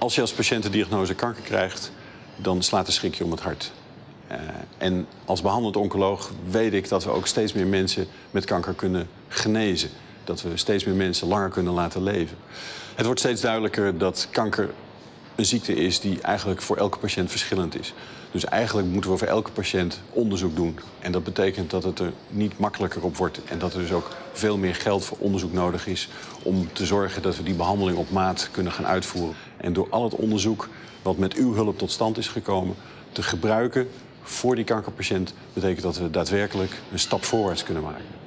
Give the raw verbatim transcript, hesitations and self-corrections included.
Als je als patiënt de diagnose kanker krijgt, dan slaat een schrikje om het hart. Uh, en als behandelend oncoloog weet ik dat we ook steeds meer mensen met kanker kunnen genezen. Dat we steeds meer mensen langer kunnen laten leven. Het wordt steeds duidelijker dat kanker een ziekte is die eigenlijk voor elke patiënt verschillend is. Dus eigenlijk moeten we voor elke patiënt onderzoek doen. En dat betekent dat het er niet makkelijker op wordt. En dat er dus ook veel meer geld voor onderzoek nodig is om te zorgen dat we die behandeling op maat kunnen gaan uitvoeren. En door al het onderzoek wat met uw hulp tot stand is gekomen te gebruiken voor die kankerpatiënt, betekent dat we daadwerkelijk een stap voorwaarts kunnen maken.